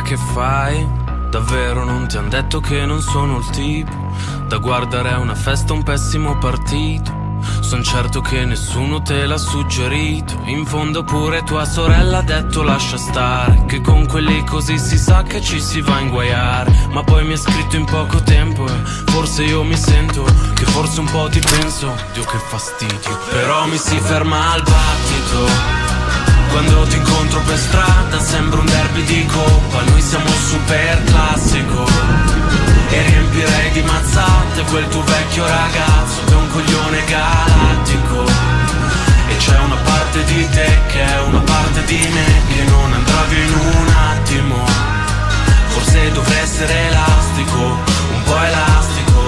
che fai? Davvero non ti han detto che non sono il tipo da guardare a una festa un pessimo partito? Son certo che nessuno te l'ha suggerito. In fondo pure tua sorella ha detto lascia stare, che con quelli così si sa che ci si va a inguaiare. Ma poi mi ha scritto in poco tempo e forse io mi sento che forse un po' ti penso. Dio che fastidio, però mi si ferma al battito. Quando ti incontro per strada sembra un derby di coppa. Noi siamo super classico e riempirei di mazzate quel tuo vecchio ragazzo che è un coglione galattico. E c'è una parte di te che è una parte di me che non andrà via in un attimo. Forse dovrei essere elastico, un po' elastico,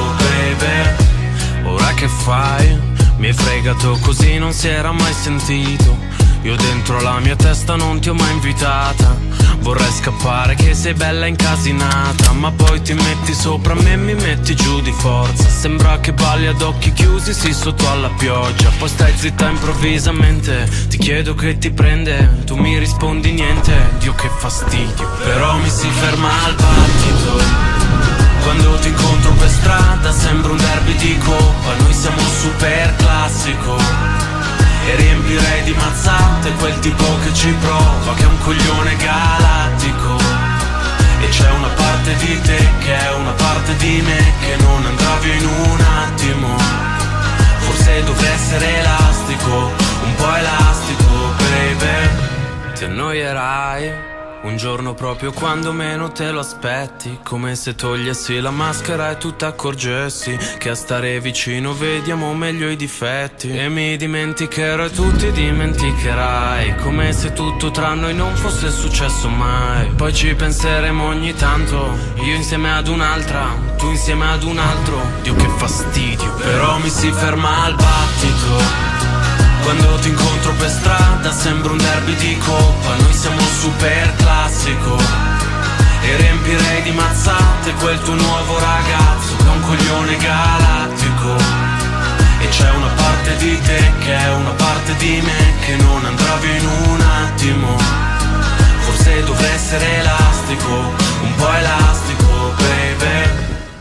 baby. Ora che fai? Mi hai fregato così non si era mai sentito. Io dentro la mia testa non ti ho mai invitata. Vorrei scappare che sei bella incasinata, ma poi ti metti sopra me e mi metti giù di forza. Sembra che balli ad occhi chiusi, sì, sotto alla pioggia. Poi stai zitta improvvisamente, ti chiedo che ti prende, tu mi rispondi niente. Dio che fastidio, però mi si ferma al battito. Quando ti incontro per strada sembra un derby di coppa. Noi siamo super classico e riempirei di mazzate quel tipo che ci prova, che è un coglione galattico. E c'è una parte di te che è una parte di me che non andrà via in un attimo. Forse dovrei essere elastico, un po' elastico, baby. Ti annoierai un giorno proprio quando meno te lo aspetti, come se togliessi la maschera e tu t'accorgessi che a stare vicino vediamo meglio i difetti. E mi dimenticherò e tu ti dimenticherai, come se tutto tra noi non fosse successo mai. Poi ci penseremo ogni tanto, io insieme ad un'altra, tu insieme ad un altro. Dio che fastidio, però mi si ferma al battito. Quando ti incontro per strada sembra un derby di coppa. Noi siamo super classico e riempirei di mazzate quel tuo nuovo ragazzo che è un coglione galattico. E c'è una parte di te che è una parte di me che non andrà via in un attimo. Forse dovrei essere elastico, un po' elastico, baby.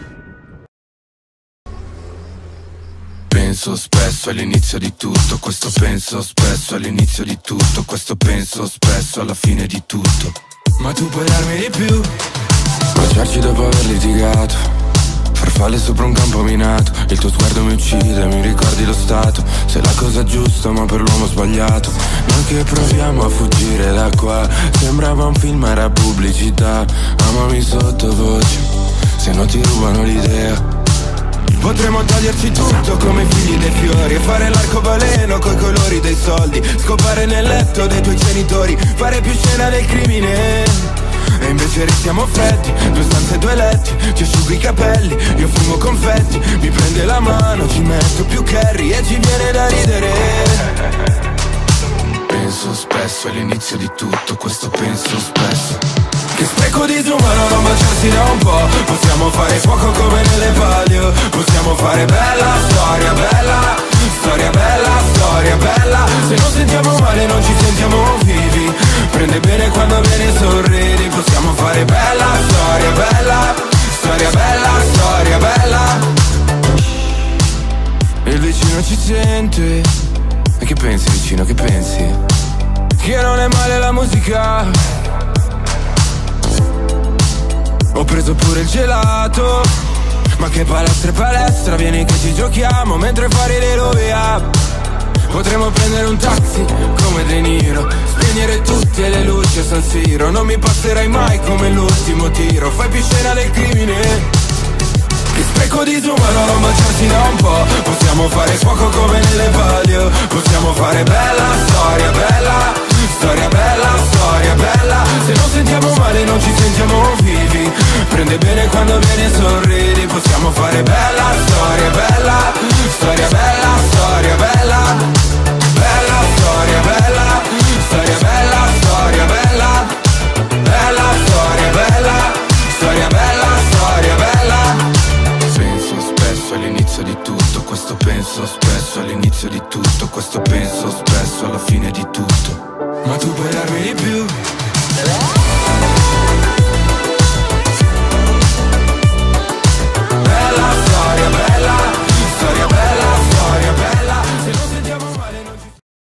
Penso spesso all'inizio di tutto, questo penso spesso all'inizio di tutto, questo penso spesso alla fine di tutto. Ma tu puoi darmi di più. Baciarci dopo aver litigato, farfalle sopra un campo minato. Il tuo sguardo mi uccide, mi ricordi lo stato. Sei la cosa giusta ma per l'uomo sbagliato. Noi che proviamo a fuggire da qua, sembrava un film, era pubblicità. Amami sottovoce, se no ti rubano l'idea. Potremmo toglierci tutto come figli dei fiori e fare l'arcobaleno coi colori dei soldi, scopare nel letto dei tuoi genitori, fare più scena del crimine. E invece restiamo freddi, 2 stanze e 2 letti, ti asciugo i capelli, io fumo confetti, mi prende la mano, ci metto più curry e ci viene da ridere. Penso spesso all'inizio di tutto, questo penso spesso. Che spreco disumano non baciarsi da un po'. Possiamo fare fuoco come nelle palio. Possiamo fare bella storia, bella storia, bella storia, bella. Se non sentiamo male non ci sentiamo vivi. Prende bene quando viene sorridi. Possiamo fare bella storia, bella storia, bella storia, bella. Il vicino ci sente. E che pensi vicino, che pensi? Che non è male la musica. Ho preso pure il gelato. Ma che palestra e palestra, vieni che ci giochiamo mentre fare le rovea. Potremmo prendere un taxi come De Niro, spegnere tutte le luci a San Siro. Non mi passerai mai come l'ultimo tiro, fai più scena del crimine. Che spreco disumano non baciarsi da un po'. Possiamo fare fuoco come nelle palio. Possiamo fare bella storia, bella storia, bella storia, bella. Se non sentiamo male non ci sentiamo vivi. Prende bene quando viene sorridi. Possiamo fare bella storia, bella storia, bella storia, bella. Bella storia, bella storia, bella storia, bella. Bella storia, bella storia, bella storia, bella. Penso spesso all'inizio di tutto, questo penso spesso all'inizio di tutto, questo penso spesso alla fine di tutto. Ma tu puoi darmi di più.